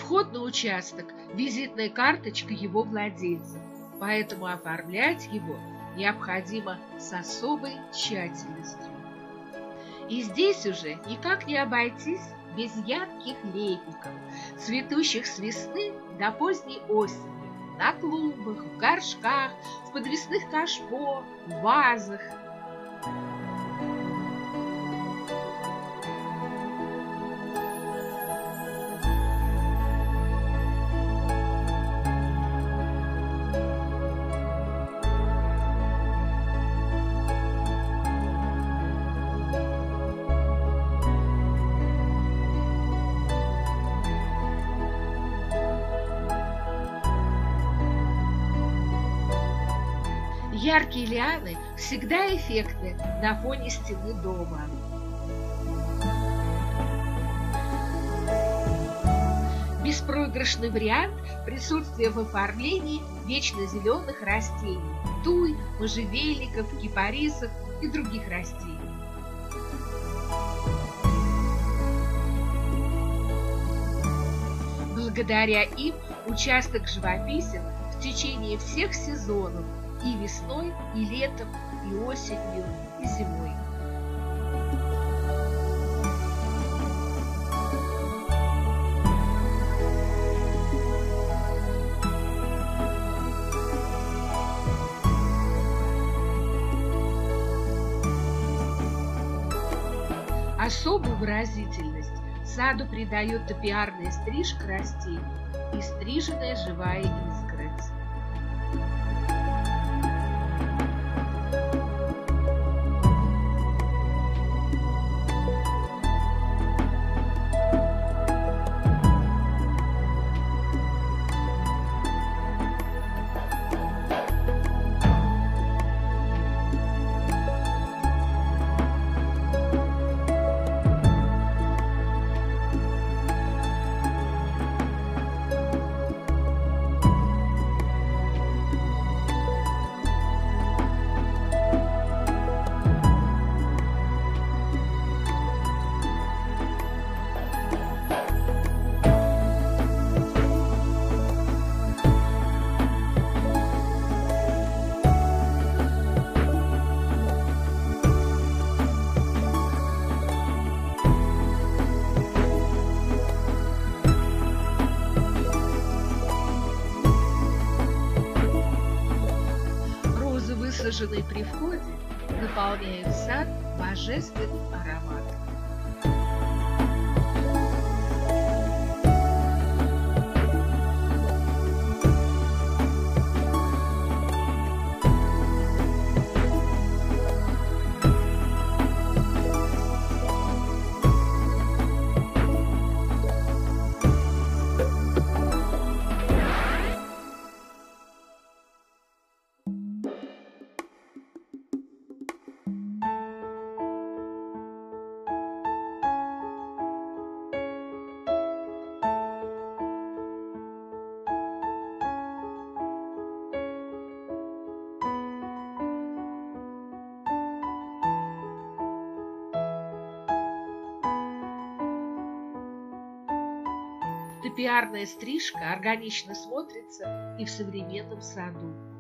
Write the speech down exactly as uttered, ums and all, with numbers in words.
Вход на участок – визитная карточка его владельца, поэтому оформлять его необходимо с особой тщательностью. И здесь уже никак не обойтись без ярких лепников, цветущих с весны до поздней осени, на клумбах, в горшках, в подвесных кашпо, в вазах. Яркие лианы всегда эффектны на фоне стены дома. Беспроигрышный вариант присутствия в оформлении вечно зеленых растений – туй, можжевельников, кипарисов и других растений. Благодаря им участок живописен в течение всех сезонов – и весной, и летом, и осенью, и зимой. Особую выразительность саду придает топиарная стрижка растений и стриженная живая изгородь. Высаженные при входе наполняют сад божественным ароматом. Топиарная стрижка органично смотрится и в современном саду.